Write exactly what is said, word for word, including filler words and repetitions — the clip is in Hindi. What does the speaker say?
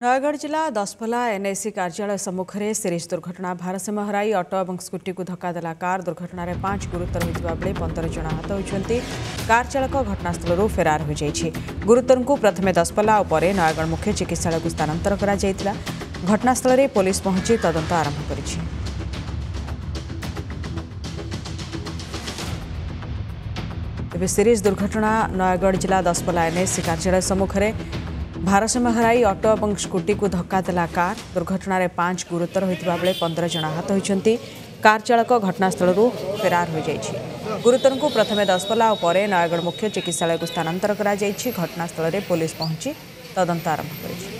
नयगढ़ जिला दसपल्ला एनएसी कार्यालय सम्मुखें सीरीज दुर्घटना भारसाम्य हराई ऑटो और स्कूटी को धक्का देला कार दुर्घटन में पांच गुरुतर होता बेले पंदर जन आहत होती। कार चालक घटनास्थल फेरार हो जाइए। गुरुतर को प्रथमे दसपल्ला और पर नयगढ़ मुख्य चिकित्सालय को स्थानांतर करा जायतिला। घटनास्थल में पुलिस पहुंची तदंत आरंभ करिछि। तेज सीरीज दुर्घटना नयगढ़ जिला दसपल्ला एनएसी कार्यालय सम्मुखें भारसाम्य हराई ऑटो और स्कूटी को धक्का देला कार दुर्घटन में पांच गुरुतर होता बेले पंदर जन आहत होती। कार चालक घटनास्थल फेरार हो जाइए। गुरुतर को प्रथमे दसपल्ला और पर नयगढ़ मुख्य चिकित्सालय को स्थानांतर करा जायछि। घटनास्थल में पुलिस पहुंची तदंत आरंभ करिछि।